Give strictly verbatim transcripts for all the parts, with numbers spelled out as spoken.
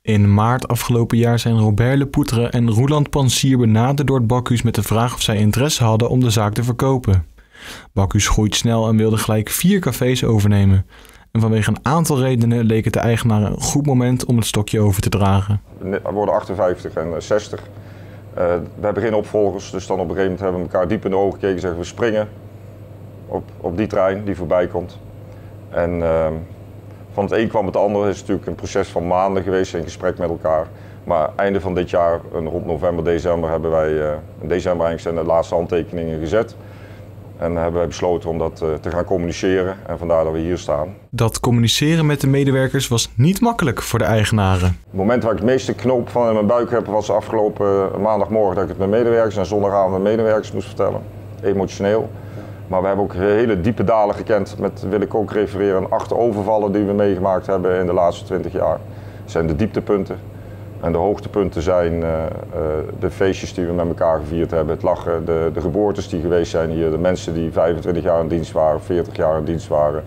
In maart afgelopen jaar zijn Robert Lepoutre en Roeland Pansier benaderd door het Bakhuis met de vraag of zij interesse hadden om de zaak te verkopen. Bakhuis groeit snel en wilde gelijk vier cafés overnemen. En vanwege een aantal redenen leek het de eigenaar een goed moment om het stokje over te dragen. We worden achtenvijftig en zestig. Uh, we hebben geen opvolgers, dus dan op een gegeven moment hebben we elkaar diep in de ogen gekeken en zeggen we springen op, op die trein die voorbij komt. En uh, van het een kwam het ander. Het is natuurlijk een proces van maanden geweest in gesprek met elkaar. Maar einde van dit jaar, rond november, december, hebben wij uh, in december eigenlijk zijn de laatste handtekeningen gezet. En hebben wij besloten om dat uh, te gaan communiceren en vandaar dat we hier staan. Dat communiceren met de medewerkers was niet makkelijk voor de eigenaren. Het moment waar ik het meeste knoop van in mijn buik heb was afgelopen maandagmorgen dat ik het met medewerkers en zondagavond met medewerkers moest vertellen. Emotioneel. Maar we hebben ook hele diepe dalen gekend met, wil ik ook refereren aan acht overvallen die we meegemaakt hebben in de laatste twintig jaar. Dat zijn de dieptepunten. En de hoogtepunten zijn uh, uh, de feestjes die we met elkaar gevierd hebben, het lachen, de, de geboortes die geweest zijn hier, de mensen die vijfentwintig jaar in dienst waren, veertig jaar in dienst waren.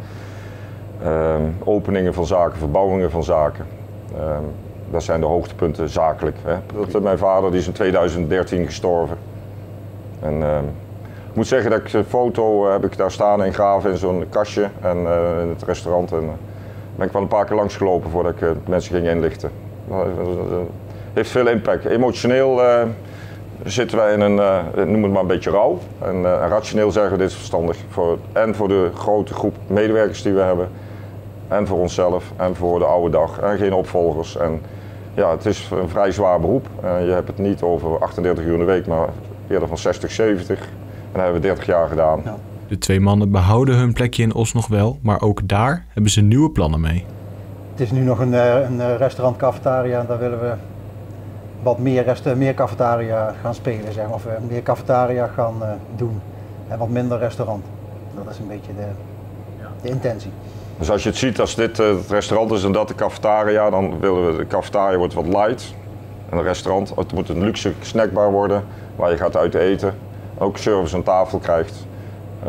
Uh, openingen van zaken, verbouwingen van zaken. Uh, dat zijn de hoogtepunten zakelijk. Hè. Dat, mijn vader die is in tweeduizend dertien gestorven. En, uh, ik moet zeggen dat ik een foto uh, heb ik daar staan in Graven in zo'n kastje en, uh, in het restaurant. En uh, ben ik wel een paar keer langs gelopen voordat ik uh, mensen ging inlichten. Het heeft veel impact. Emotioneel uh, zitten wij in een, uh, noem het maar een beetje rouw. En, uh, en rationeel zeggen we dit is verstandig. Voor, en voor de grote groep medewerkers die we hebben. En voor onszelf. En voor de oude dag. En geen opvolgers. En, ja, het is een vrij zwaar beroep. Uh, je hebt het niet over achtendertig uur in de week, maar eerder van zestig, zeventig. En dat hebben we dertig jaar gedaan. Ja. De twee mannen behouden hun plekje in Os nog wel, maar ook daar hebben ze nieuwe plannen mee. Het is nu nog een, een restaurant cafetaria en daar willen we wat meer, rest, meer cafetaria gaan spelen, zeg maar. Of meer cafetaria gaan uh, doen en wat minder restaurant. Dat is een beetje de, de intentie. Dus als je het ziet, als dit uh, het restaurant is en dat de cafetaria, dan willen we de cafetaria wordt wat light. En het restaurant, het moet een luxe snackbar worden waar je gaat uit eten, ook service aan tafel krijgt. Uh,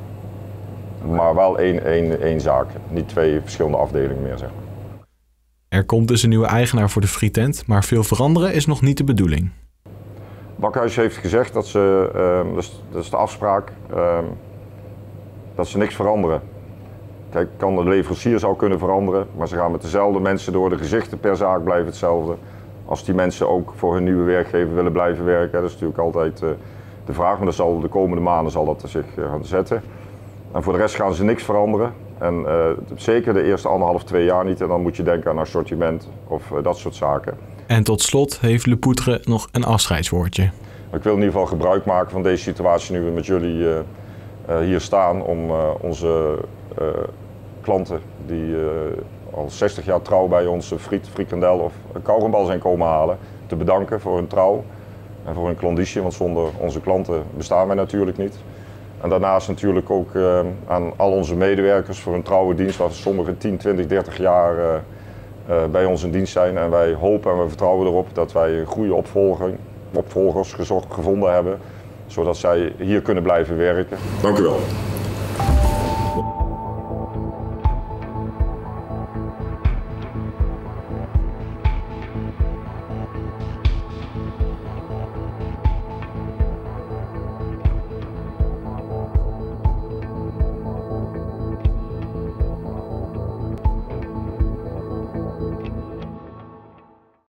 maar wel één, één, één zaak, niet twee verschillende afdelingen meer, zeg maar. Er komt dus een nieuwe eigenaar voor de frietent, maar veel veranderen is nog niet de bedoeling. Bakhuis heeft gezegd dat ze, uh, dat, is, dat is de afspraak, uh, dat ze niks veranderen. Kijk, kan de leverancier zou kunnen veranderen, maar ze gaan met dezelfde mensen door, de gezichten per zaak blijven hetzelfde. Als die mensen ook voor hun nieuwe werkgever willen blijven werken, dat is natuurlijk altijd uh, de vraag, maar dat zal de komende maanden zal dat zich uh, gaan zetten. En voor de rest gaan ze niks veranderen. En uh, zeker de eerste anderhalf, twee jaar niet. En dan moet je denken aan assortiment of uh, dat soort zaken. En tot slot heeft Lepoutre nog een afscheidswoordje. Ik wil in ieder geval gebruik maken van deze situatie nu we met jullie uh, uh, hier staan. Om uh, onze uh, klanten die uh, al zestig jaar trouw bij ons friet, frikandel of kauwgombal zijn komen halen. Te bedanken voor hun trouw en voor hun klanditie. Want zonder onze klanten bestaan wij natuurlijk niet. En daarnaast natuurlijk ook uh, aan al onze medewerkers voor hun trouwe dienst, waar sommigen tien, twintig, dertig jaar uh, uh, bij ons in dienst zijn. En wij hopen en we vertrouwen erop dat wij een goede opvolging, opvolgers gezocht, gevonden hebben, zodat zij hier kunnen blijven werken. Dank u wel.